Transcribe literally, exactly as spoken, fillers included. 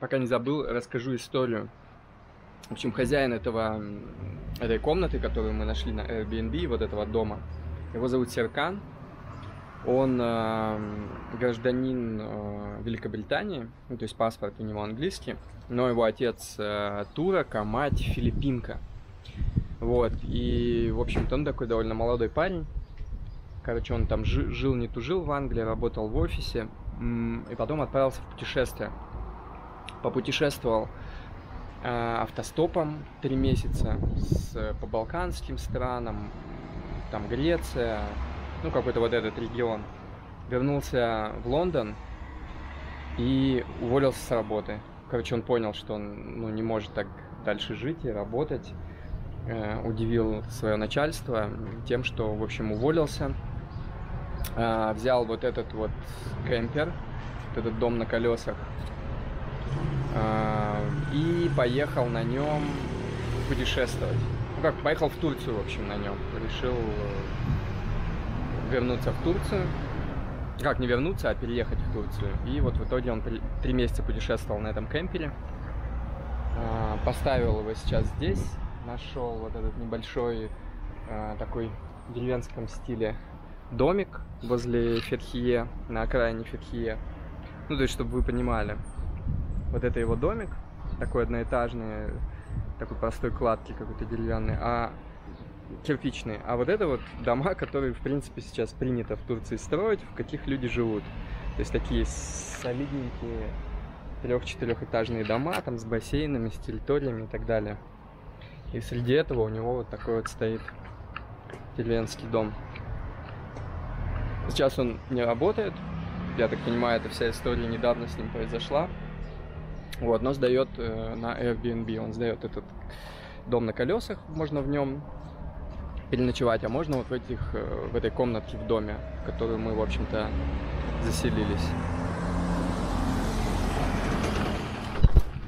пока не забыл, расскажу историю. В общем, хозяин этого, этой комнаты, которую мы нашли на Airbnb, вот этого дома, его зовут Серкан. Он э, гражданин э, Великобритании, ну, то есть паспорт у него английский, но его отец э, турок, а мать филиппинка. Вот, и, в общем-то, он такой довольно молодой парень. Короче, он там жи- жил, не тужил в Англии, работал в офисе, м- и потом отправился в путешествие. Попутешествовал э, автостопом три месяца с, по балканским странам, там Греция, ну, какой-то вот этот регион. Вернулся в Лондон и уволился с работы. Короче, он понял, что он, ну, не может так дальше жить и работать. Э, удивил свое начальство тем, что, в общем, уволился. Э, взял вот этот вот кемпер, вот этот дом на колесах, э, и поехал на нем путешествовать. Ну, как, поехал в Турцию, в общем, на нем. Решил вернуться в Турцию. Как не вернуться, а переехать в Турцию. И вот в итоге он три месяца путешествовал на этом кемпере. Поставил его сейчас здесь. Нашел вот этот небольшой такой в деревенском стиле домик возле Фетхие, на окраине Фетхие. Ну, то есть, чтобы вы понимали. Вот это его домик. Такой одноэтажный, такой простой кладки какой-то деревянный. А кирпичные, а вот это вот дома, которые, в принципе, сейчас принято в Турции строить, в каких люди живут. То есть такие солидненькие трех-четырехэтажные дома, там с бассейнами, с территориями и так далее. И среди этого у него вот такой вот стоит деревенский дом. Сейчас он не работает, я так понимаю, эта вся история недавно с ним произошла. Вот, но сдает э, на Airbnb, он сдает этот дом на колесах, можно в нем переночевать, а можно вот в этих, в этой комнатке в доме, в которую мы, в общем-то, заселились.